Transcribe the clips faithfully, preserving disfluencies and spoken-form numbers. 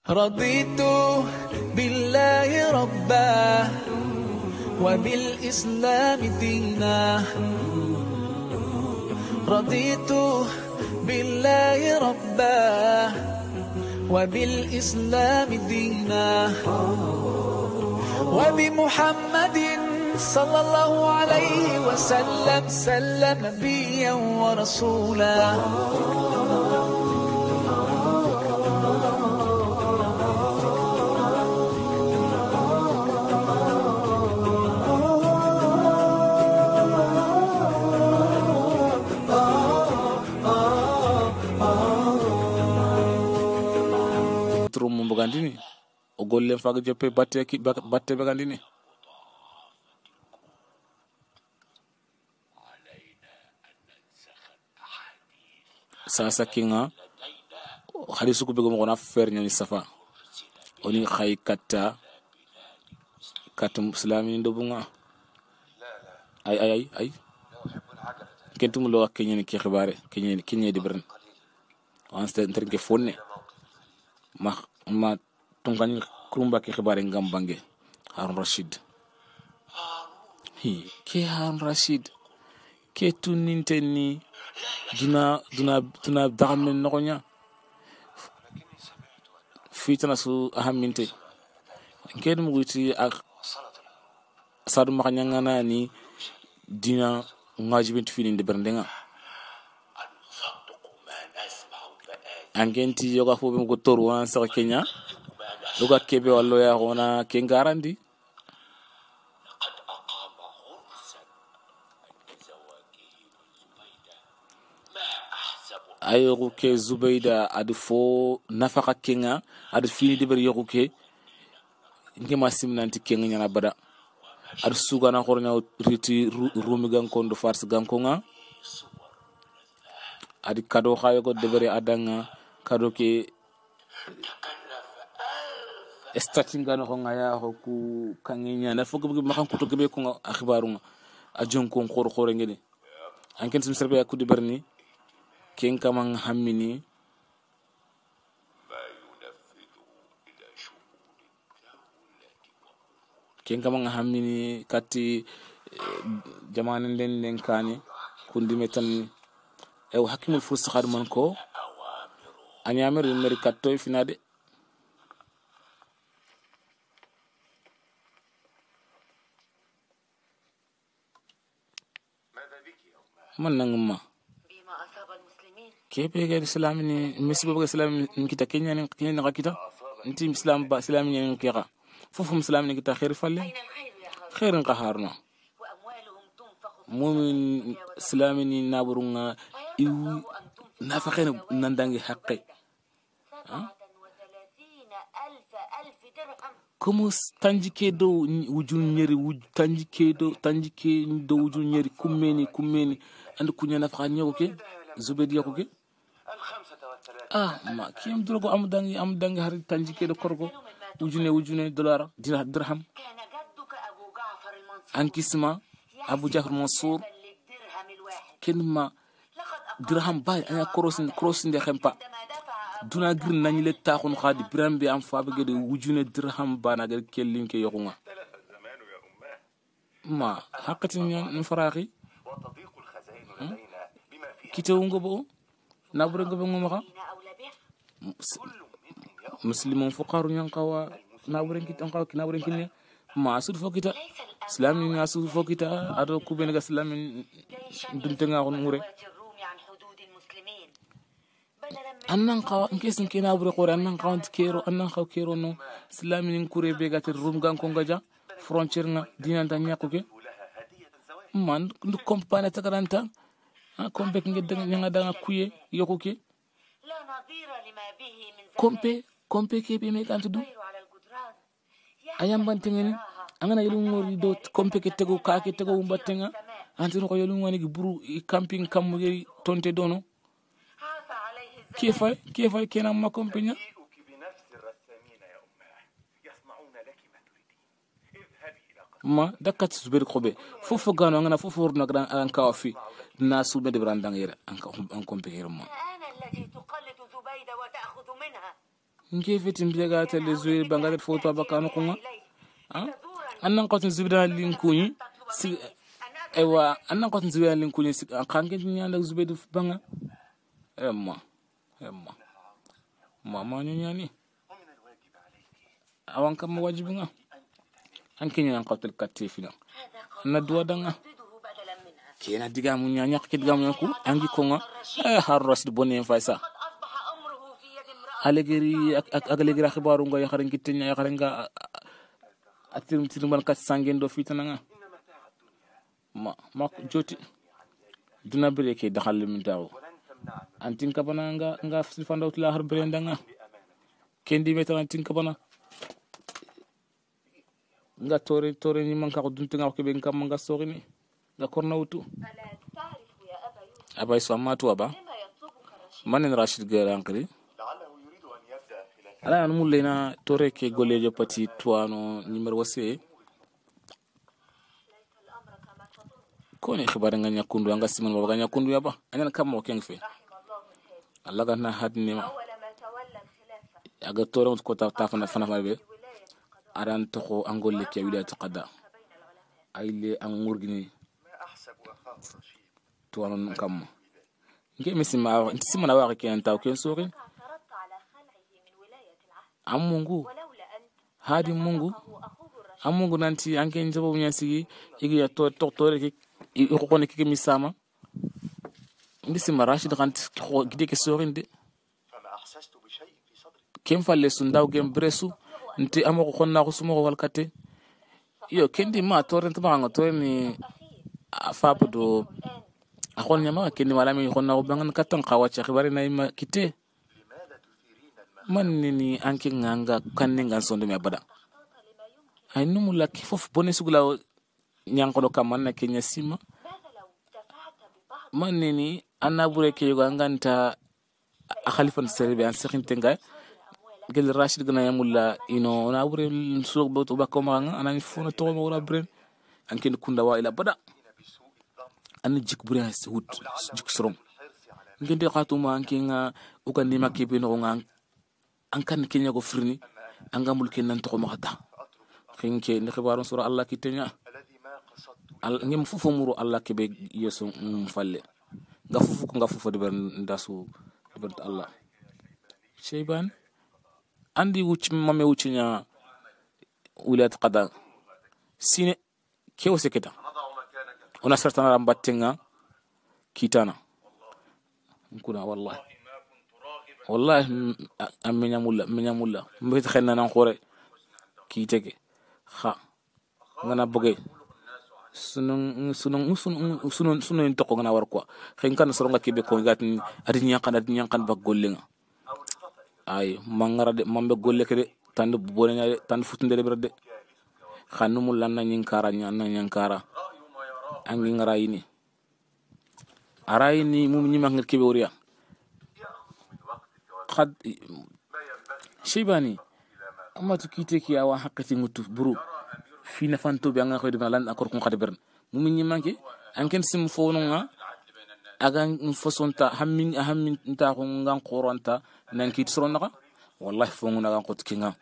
رضيت بالله ربا وبالإسلام دينا رضيت بالله ربا وبالإسلام دينا وبمحمد صلى الله عليه وسلم سلم نبيا ورسولا Trum bagandini o golle faga joppe batte ki batte bagandini sasa kinga hadisu ko bego mo na fer nyani safa oni khay katta katum islami ndo bunga ay ay ay ay kentum lo ak nyani ki xibare ki nyani di bern on sta entre fonne ma ma tungani kurumba ke xibare ngam bange Harun Rashid hi ke Harun Rashid ke tuninte ni duna duna duna damen nokonya fitana su ahaminte ngeen mu wuti ak sadu makanyanga ni dina ngajibint fini de berndenga angenti yoga fo be ko toru wan sa Kenya yoga kebe wallo ya hona kengarandi ayo ke Zubayda adu fo nafaka Kenya adu fini de ber yoku ke ngema simnanti Kenya nyana bada adu sugana khornya riti rumi gankondo fars gankonga adi kado khayo ko debere adanga kado ke estatinga no ngaya ko ku kangenya na fogo bi makan kuto gebe ko akhbarunga ajon ko khor khore ngene anken sim serbe akudi berni ken kamang hammini ken kamang hammini kati jamanen den len kani kundi metan e hakimul fursa khad man ko anyamer meri katto finade man nanguma كيف يجي الإسلام إني مسبب الإسلام إن كتا كينيا إن كينيا نقكتا أنتي إسلام با إسلام إني نكيرا فوفهم إسلام إني كتا خير فلي خير قهارنا مؤمن إسلام إني نابرونا إيو نافقين نندانجي حقي كموس تانجي كيدو وجون نيري وج تانجي كيدو تانجي كيدو وجون نيري كوميني كوميني عندك كونيا نافقاني أوكي زبدي أوكي ah ma kiyam drogo am dangi am dangi har tanji ke do korgo wujune wujune dollar dirham ankisma Abu Jafar Mansour kenma dirham bay anya crossing crossing de khempa duna grin nani le taxun khadi brambe am fa be de wujune dirham bana gar kellin ke yokunga ma hakati ni faraxi kitewu ngobo nabure ngobo ngoma muslimun fuqaru yanqawa naburen kit anqaw naburen kinne ma sud fokita islami nga sud fokita ado kubene ga islami dunte nga on mure annan qawa nkesin ke nabure qore annan qaw kero annan qaw kero no islami nin kure be ga ter rum gan ko ngaja frontière nga dinan tan nyakuke man ndu compane takaranta ha kombe ngedde nga danga kuye yokuke kompe kompe kebe me kan tudu ayam bantengeni angana yelu ngori do kompe ke tego ka ke tego umbatenga antino ko yelu ngani buru camping kam yeri tonte dono kifa kifa kena ma kompenya ma dakat subir khobe fofu gano ngana fofu urna gran an kawafi nasu be de brandang yere an ka an kompe yere ma ngefeti mbiaga tele zoe bangalet foto abakano kunga ah annan qatin zibda linkuni si ewa annan qatin zibda linkuni si kangen nyanda zubedu banga emma emma mama nyani awan kam wajibinga anke nyan qatil katifina na duwa danga kena diga mu nyanya kidga mu ku angi konga eh har rasid bonen faysa alegeri alegeri khibaru ngo yakharin kitnya yakharin ga atirum tirum ban kat sangen do fitana ma ma joti duna breke dakhal min taw antin kabana nga nga sifanda utla har brenda nga kendi meta antin kabana nga tore tore ni man ka ko dunti nga ko be ngam nga sorini nga korna wutu abay samatu aba manen rashid garankri ala an mulena tore ke golejo pati tuano numero wase kone khibara nga nyakundu nga simon baba nyakundu yaba anyana kam mo kengfe Allah ganna hadni ma aga tore ko ta tafana fana mabe aran to angol ke wilayat qada ayle an murgini tuano kam nge misima ntisima na wa ke anta ko sori am mungu hadi mungu am mungu nanti anke njabo nyasigi igi ya to to to rek ko ko ne ke misama ndisi marashid kant ko gide ke sorinde kem falle sundaw gem bresu nti amako khonna ko sumo wal kate yo kendi ma torrent ma nga to ni afabu do akhon nyama kendi wala mi khonna ko bangan katan qawacha khibari nay ma kite man ni anki nganga kanni ngan sondo me bada ay numula ki fof bone sugula nyanko do kam man ke nyasima man ni anabure ke yugo nganta a khalifan serbe an sekhin tenga gel rashid gna yamulla ino nabure suq bo to bakko ma anani fona to mo wala bren anki kunda wa ila bada an jik bure hut jik srom ngende khatuma anki nga ukandi makibe no nga an kan kenya go firni anga mulke nan to ma khata khinke ni khibaru sura allah kitenya al ngem fufu muru allah ke be yeso falle nga fufu ko nga fufu de ber ndasu de ber allah shayban andi wuci mame wucinya wilayat qada sine kewo seketa ona sartana rambatenga kitana kuna wallahi wallahi amenya mulla menya mulla mbet xenna nan xore ki tege kha ngana boge sunun sunun sunun sunun sunun to ko ngana war quoi xen kan soro nga kebe ko gatni adi nyankan adi nyankan ba gollenga ay mangara de mambe golle ke de tand bone nya tand futunde de berde xanu mulla na nyinkara nya na nyankara angi ngara yini arayini mum nyima ngir kebe woriya قد شيباني اما تكيتك يا وحقتي متو برو في نفانتو بيان خيد مالان اكور كون خد برن مومن ني مانكي انكن سم فونونغا اغان فسونتا همين همين نتا كون غان قورونتا نانكي تسرونغا والله فونغنا غان قوت كيغا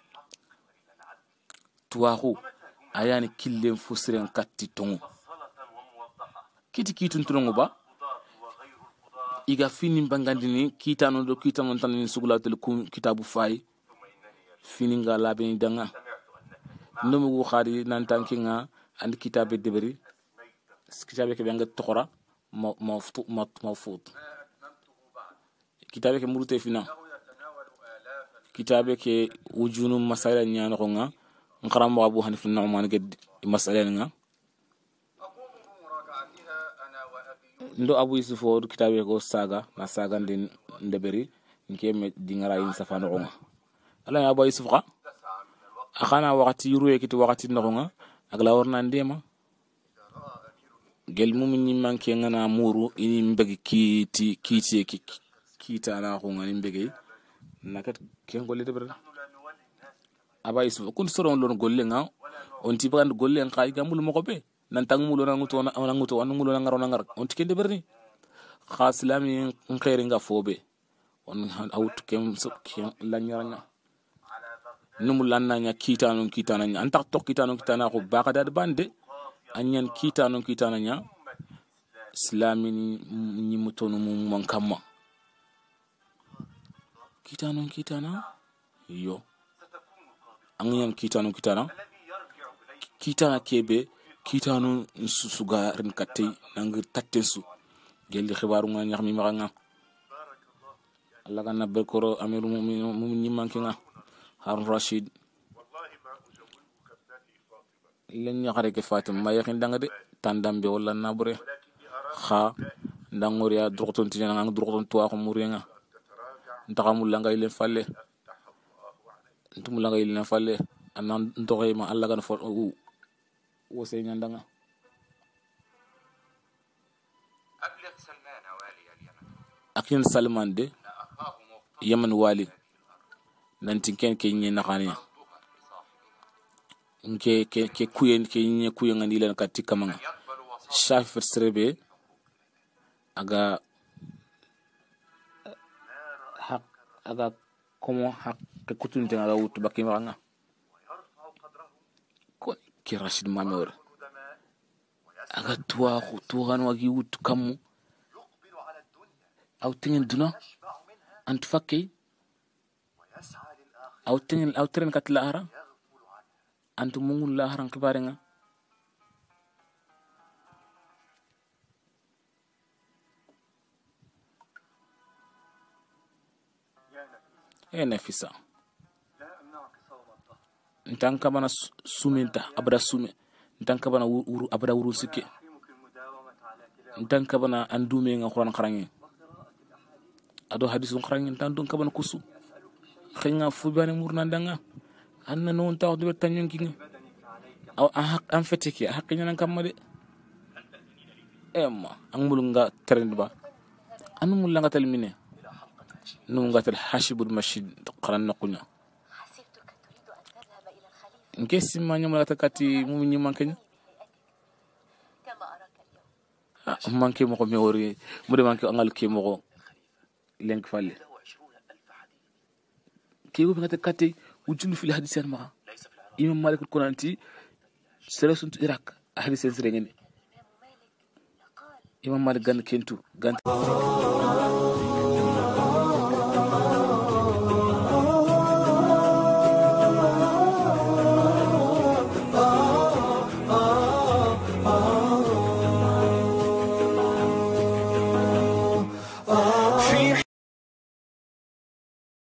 تواخو ayani killem fusren katti tongu kiti kitun tunongo ba iga fini bangandini kitano do kitano tan ni sugulatel ku kitabu fay fini nga labeni danga nomu wu khadi nan tankinga and kitabe deberi kitabe ke banga tokora ma ma futu ma ma fut kitabe ke murute fina kitabe ke wujunu masala nyano nga ngaram abu hanif nu'man ged masala nga ndo abu yusuf o kitabe ko saga na saga ndin ndeberi ngeme dingara yin safano nga ala ya abu yusuf ka akhana wakati ruwe kiti wakati ndo nga agla warna ndema gel mumin ni manke ngana muru ini mbegi kiti kiti kita na ko ngani mbegi nakat ken golle de ber aba yusuf kun soron lon golle nga on ti band golle en kay gamul mo ko be nan tang mulo na nguto na nguto wan mulo na ngaro na ngar on tikende berni khaslami ngere nga fobe on out kem so kem la nyaranya numu lanna nya kitano kitana nya anta to kitano kitana ko baka dad bande anyan kitano kitana nya islamin ni mutonu mum kamma kitano kitana yo anyan kitano kitana kitana kebe kitano suga ren katte nang tattensu gelli xibaru nga ñax mi ma nga Allah ganna bekoro amiru mu'minin ñimanki nga Harun Rashid len ñaxare ke Fatima ma yaxin danga de tandambe wala nabure kha ndangoriya droxton tijana nga droxton tuwa ko murenga ntaxamul la ngay len falle ntum la ngay len falle anan ndoxay ma Allah gan fo wo sey ñandanga akin Salman de Yemen wali nanti ken ke ñi naxani nke ke ke kuyen ke ñi kuyen ngani len katti kamanga Shafir Srebe aga hak aga komo hak ke kutunte nga wutu bakki nga ko ki Rashid Mamor aga tuwa tuwa wagi wutu kamu أو تين دنا أنت فكي أو تين أو ترين كتل أهرا أنت مونغ لا أهرا كبارنا إيه نفيسا نتان كبنا سومينتا أبدا سومي نتان كبنا ورو أبدا ورو سكي نتان كبنا أندومي نخران خراني ado hadisu xarangin tan don kabana kusu xeyna fu bani murna danga anna non taw do tanyon kinga aw an feteke hakki nan kamade emma an mulunga trend ba an mulunga talmine no ngatal hashibul mashid qaran naqunya ngesi ma nyamala takati mu nyi mankanya manke mo ko mi wori mu de manke angal ke mo ko لينك فالي كيف بغيت كاتي وجلو في الحديث ما امام مالك القرانتي سلسنت العراق حديث سرين امام مالك غان كنتو غان